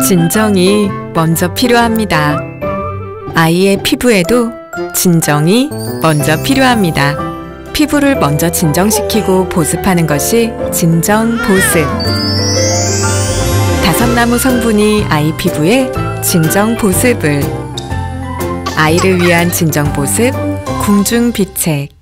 진정이 먼저 필요합니다. 아이의 피부에도 진정이 먼저 필요합니다. 피부를 먼저 진정시키고 보습하는 것이 진정 보습. 5나무 성분이 아이 피부에 진정 보습을. 아이를 위한 진정 보습 궁중비책.